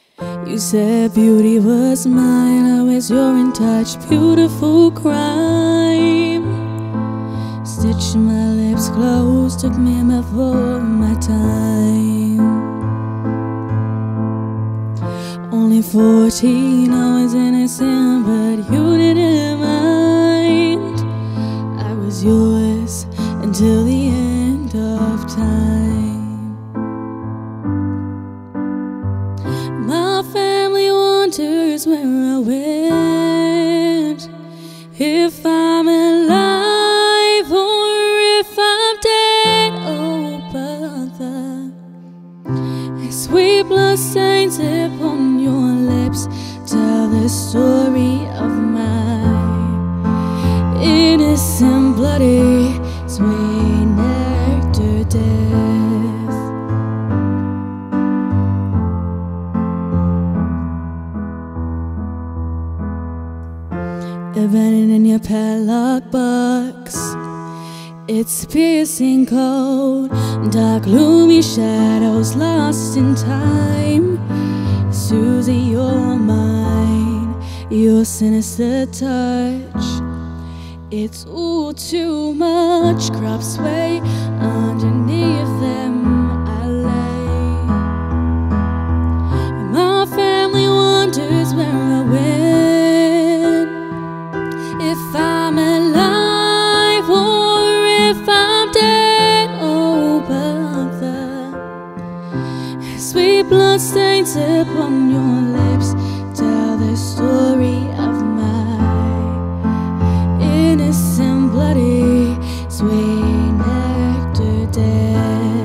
You said beauty was mine, always you're in touch, beautiful crime. Stitched my lips closed, took me before my time. Only 14, I was innocent, but you didn't mind. I was yours until the end of time. My family wonders where I went, if I'm alive or if I'm dead. Oh, brother, sweet blood stains upon your lips tell the story of my innocent, bloody, sweet nectar death. Abandoned in your padlock box, it's piercing cold, dark gloomy shadows lost in time. Susie, you're mine, your sinister touch, it's all too much. Crops sway underneath them, I lay. My family wonders where I went, if I'm alive or if I'm dead. Oh, brother, sweet blood stains upon your lips tell the story of my innocent, bloody, sweet nectar death.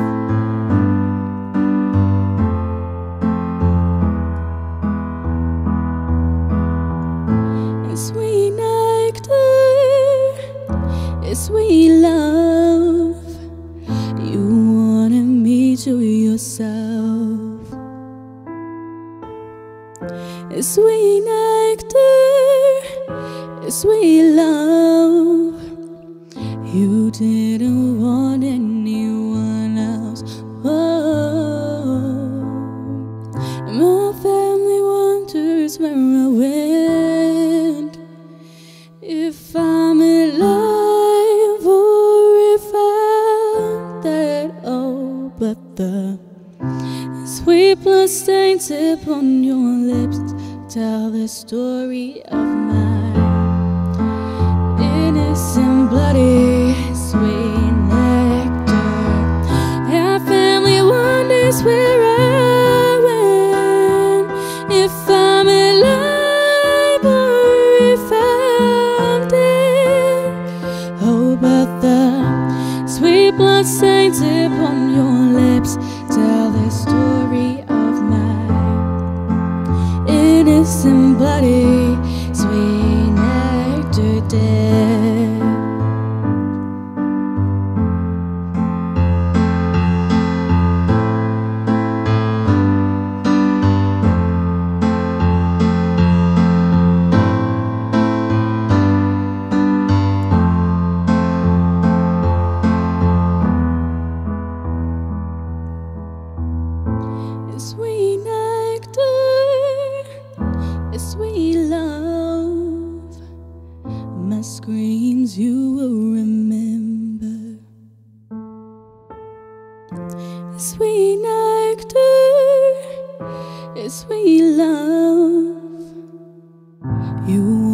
Sweet nectar, sweet love, you wanted me to yourself. Sweet nectar, sweet love, you didn't want anyone else. Oh, my family wonders where I went, if I'm alive or if I'm dead. Oh, but the sweet blood stains upon your lips tell the story of my innocent, bloody, sweet nectar. Our family wonders where I went, if I'm alive or if I'm dead. Oh, but the sweet blood stains upon your lips tell the story of my innocent, bloody, sweet nectar death. Sweet nectar, sweet love, my screams you will remember. Sweet nectar, sweet love, you